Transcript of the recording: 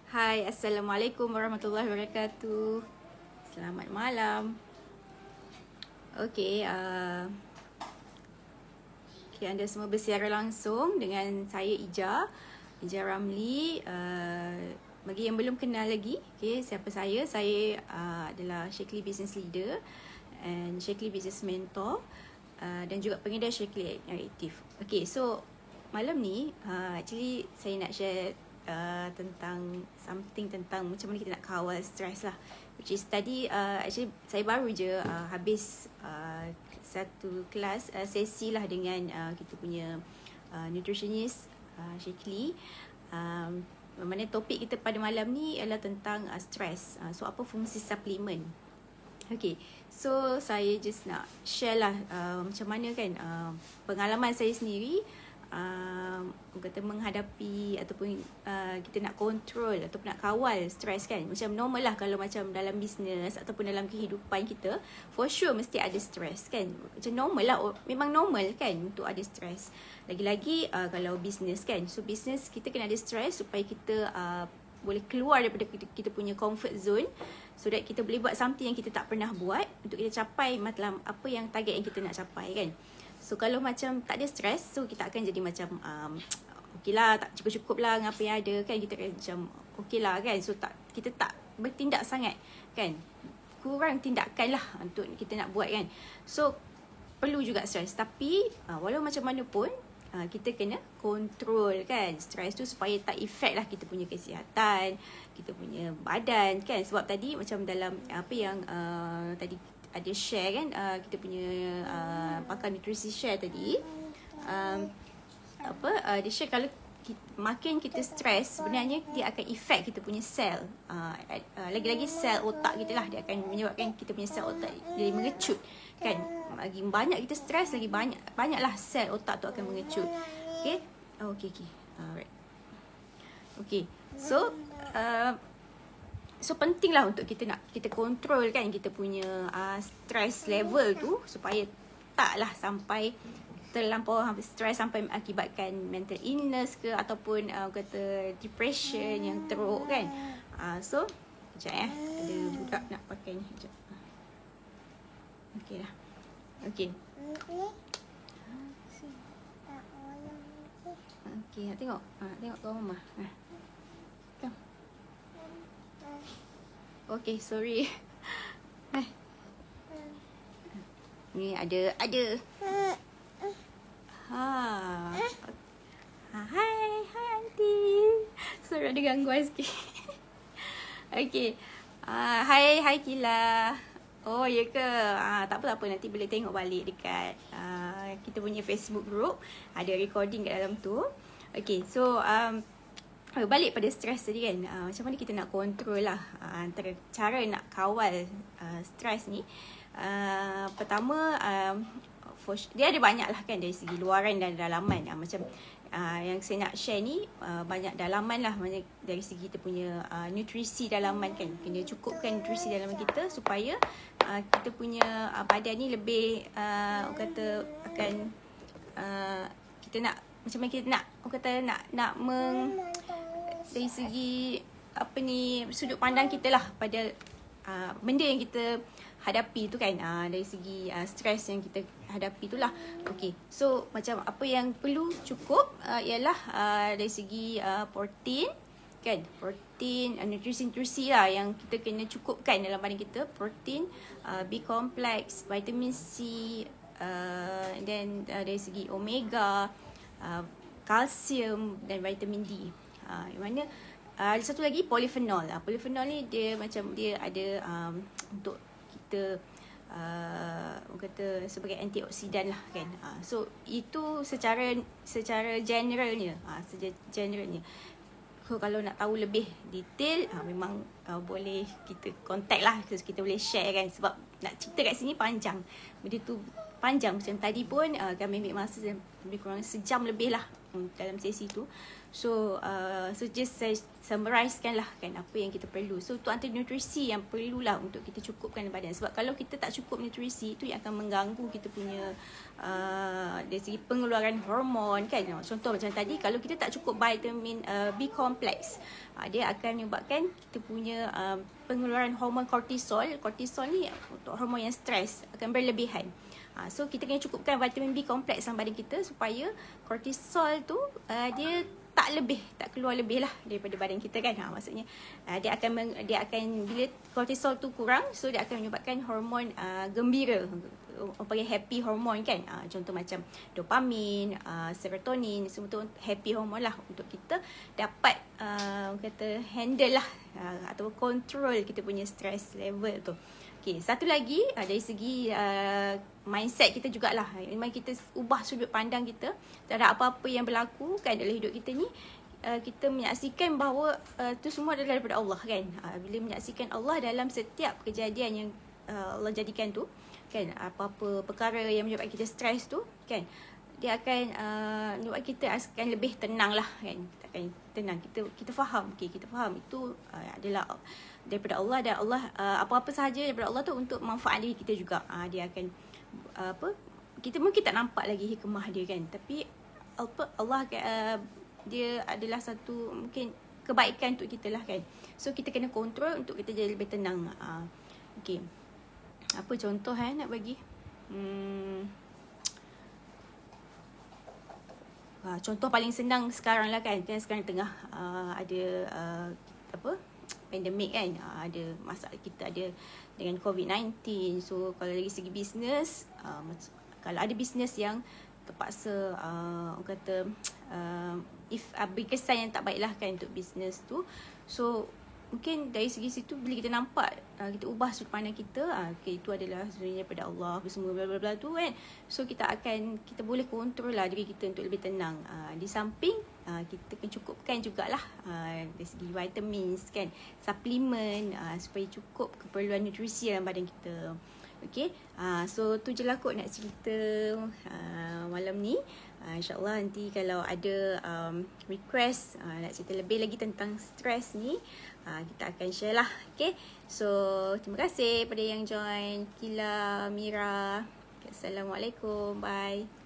Hai, Assalamualaikum warahmatullahi wabarakatuh. Selamat malam. Okey, anda semua bersiara langsung dengan saya Ija Ramli. Bagi yang belum kenal lagi, siapa saya? Saya adalah Shaklee Business Leader and Shaklee Business Mentor, dan juga pengedar Shaklee Aktif. Okey, so malam ni actually saya nak share tentang macam mana kita nak kawal stres lah, which is tadi actually saya baru je habis satu kelas sesi lah dengan kita punya nutritionist Shaklee. Mana topik kita pada malam ni adalah tentang stres. So apa fungsi suplemen? Okay, so saya just nak share lah macam mana kan pengalaman saya sendiri kata menghadapi ataupun kita nak kontrol ataupun nak kawal stres kan. Macam normal lah kalau macam dalam bisnes ataupun dalam kehidupan kita, for sure mesti ada stres kan. Macam normal lah, memang normal kan untuk ada stres. Lagi-lagi kalau bisnes kan, so bisnes kita kena ada stres supaya kita boleh keluar daripada kita punya comfort zone, so that kita boleh buat something yang kita tak pernah buat untuk kita capai macam apa yang target yang kita nak capai kan. So kalau macam tak ada stres, so kita akan jadi macam okey lah, tak cukup-cukup lah dengan apa yang ada kan. Kita macam okey lah kan. So kita tak bertindak sangat kan. Kurang tindakan lah untuk kita nak buat kan. So perlu juga stres. Tapi walau macam mana pun kita kena kontrol kan stres tu supaya tak effect lah kita punya kesihatan, kita punya badan kan. Sebab tadi macam dalam apa yang tadi ada share kan, kita punya pakar nutrisi share tadi, dia share kalau makin kita stres, sebenarnya dia akan effect kita punya sel, lagi-lagi sel otak kita lah. Dia akan menyebabkan kita punya sel otak jadi mengecut kan. Lagi banyak kita stres, lagi banyaklah sel otak tu akan mengecut. Okay, alright. Okay, so penting lah untuk kita kontrol kan kita punya stress level tu, supaya taklah sampai terlampau stres sampai mengakibatkan mental illness ke ataupun kata depression yang teruk kan. So sekejap ada budak nak pakai ni sekejap. Okey dah. Okey. Okey, nak tengok. Tengok kau mama. Come. Okay, sorry. Ni ada. Hai auntie. Sorry ada gangguan sikit. Okay. Hai Kila. Oh ya ke? Tak apa, nanti boleh tengok balik dekat kita punya Facebook group. Ada recording kat dalam tu. Okay, so balik pada stres tadi kan, macam mana kita nak kontrol lah antara cara nak kawal stres ni. Pertama, dia ada banyak lah kan dari segi luaran dan dalaman. Macam yang saya nak share ni banyak dalaman lah, banyak dari segi kita punya nutrisi dalaman kan. Kena cukupkan nutrisi dalaman kita supaya kita punya badan ni lebih kata akan kita nak macam mana kita nak dari segi sudut pandang kita lah pada benda yang kita hadapi tu kan, dari segi stres yang kita hadapi tu lah. Okay, so macam apa yang perlu cukup ialah dari segi protein kan, protein, nutrisi lah yang kita kena cukupkan dalam badan kita. Protein, B complex, vitamin C, dan dari segi omega, kalsium dan vitamin D. Yang mana ada satu lagi polyphenol. Polyphenol ni dia macam dia ada untuk kita kata sebagai antioksidan lah kan. So itu secara generalnya, So kalau nak tahu lebih detail, memang boleh kita contact lah, kita boleh share kan. Sebab nak cerita kat sini panjang, benda tu panjang. Macam tadi pun kami ambil masa lebih kurang sejam lebih lah dalam sesi tu. So just saya summarizekan lah kan apa yang kita perlu. So tu antara nutrisi yang perlulah untuk kita cukupkan badan. Sebab kalau kita tak cukup nutrisi, tu yang akan mengganggu kita punya dari segi pengeluaran hormon kan. Contoh macam tadi, kalau kita tak cukup vitamin B complex, dia akan menyebabkan kita punya pengeluaran hormon kortisol. Kortisol ni untuk hormon yang stres akan berlebihan. So kita kena cukupkan vitamin B kompleks dalam badan kita supaya kortisol tu dia tak keluar lebih lah daripada badan kita kan. Maksudnya dia akan bila kortisol tu kurang, so dia akan menyebabkan hormon gembira, orang panggil happy hormon kan. Contoh macam dopamin, serotonin, semua tu happy hormon lah untuk kita dapat kata handle lah atau control kita punya stress level tu. Okay, satu lagi dari segi mindset kita jugalah. Memang kita ubah sudut pandang kita terhadap apa-apa yang berlaku kan dalam hidup kita ni. Kita menyaksikan bahawa tu semua adalah daripada Allah kan. Bila menyaksikan Allah dalam setiap kejadian yang Allah jadikan tu kan, apa-apa perkara yang menyebabkan kita stres tu kan, dia akan menyebabkan kita akan lebih tenang lah kan. Kita akan tenang, kita faham, kita faham itu adalah daripada Allah, dan Allah apa-apa sahaja daripada Allah tu untuk manfaat diri kita juga. Dia akan kita mungkin tak nampak lagi hikmah dia kan, tapi Allah dia adalah satu mungkin kebaikan untuk kita lah kan. So kita kena kontrol untuk kita jadi lebih tenang. Okay, apa contoh nak bagi? Contoh paling senang sekarang lah kan, sekarang tengah ada pandemik kan, ada masalah kita ada dengan COVID-19. So kalau dari segi bisnes, kalau ada bisnes yang terpaksa orang kata berkesan yang tak baik lah kan untuk bisnes tu, so mungkin dari segi situ bila kita nampak, kita ubah sudut pandang kita, okay, itu adalah sebenarnya daripada Allah apa semua bla bla bla tu kan. So kita boleh kontrol lah diri kita untuk lebih tenang. Di samping kita kena cukupkan jugalah dari segi vitamins kan, suplemen, supaya cukup keperluan nutrisi dalam badan kita. Okay, so tu je lah kot nak cerita malam ni. InsyaAllah nanti kalau ada request nak cerita lebih lagi tentang stres ni, kita akan share lah. Okay, so terima kasih pada yang join. Kila, Mira, Assalamualaikum, bye.